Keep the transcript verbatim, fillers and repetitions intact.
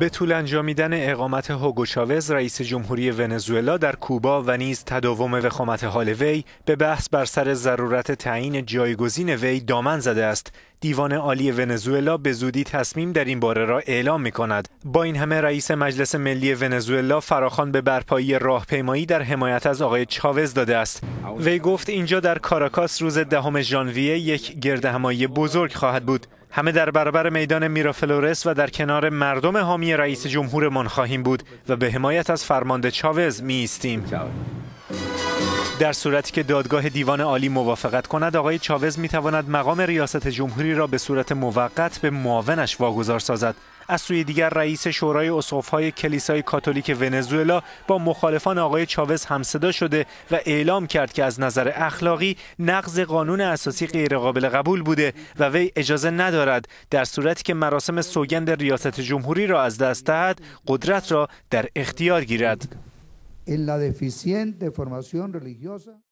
به طول انجامیدن اقامت هوگو چاوز رئیس جمهوری ونزوئلا در کوبا و نیز تداوم وخامت حال وی به بحث بر سر ضرورت تعیین جایگزین وی دامن زده است. دیوان عالی ونزوئلا به زودی تصمیم در این باره را اعلام می کند. با این همه رئیس مجلس ملی ونزوئلا فراخوان به برپایی راهپیمایی در حمایت از آقای چاوز داده است. وی گفت اینجا در کاراکاس روز دهم ژانویه یک گردهمایی بزرگ خواهد بود. همه در برابر میدان میرافلورس و در کنار مردم حامی رئیس جمهورمان خواهیم بود و به حمایت از فرمانده چاوز می ایستیم. در صورتی که دادگاه دیوان عالی موافقت کند، آقای چاوز می تواند مقام ریاست جمهوری را به صورت موقت به معاونش واگذار سازد. از سوی دیگر رئیس شورای اسقف‌های کلیسای کاتولیک ونزوئلا با مخالفان آقای چاوز همصدا شده و اعلام کرد که از نظر اخلاقی نقض قانون اساسی غیرقابل قبول بوده و وی اجازه ندارد در صورتی که مراسم سوگند ریاست جمهوری را از دست دهد قدرت را در اختیار گیرد.